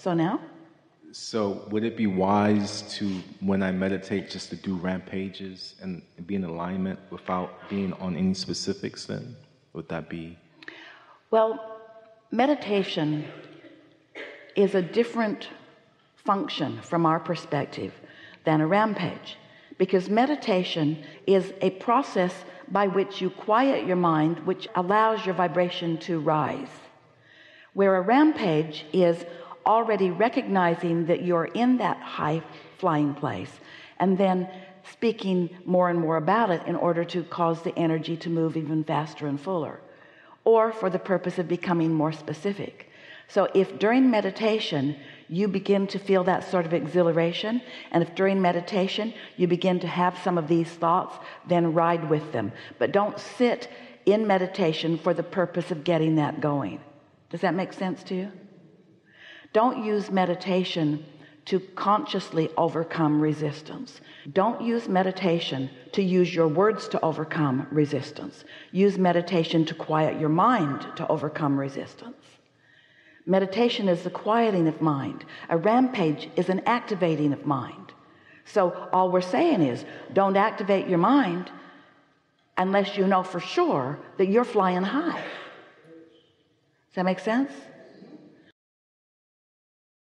So now? So would it be wise to, when I meditate, just to do rampages and be in alignment without being on any specifics then? Would that be? Well, meditation is a different function from our perspective than a rampage, because meditation is a process by which you quiet your mind, which allows your vibration to rise, where a rampage is already recognizing that you're in that high flying place and then speaking more and more about it in order to cause the energy to move even faster and fuller, or for the purpose of becoming more specific. So if during meditation you begin to feel that sort of exhilaration, and if during meditation you begin to have some of these thoughts, then ride with them, but don't sit in meditation for the purpose of getting that going. Does that make sense to you? Don't use meditation to consciously overcome resistance. Don't use meditation to use your words to overcome resistance. Use meditation to quiet your mind to overcome resistance. Meditation is the quieting of mind. A rampage is an activating of mind. So all we're saying is, don't activate your mind unless you know for sure that you're flying high. Does that make sense?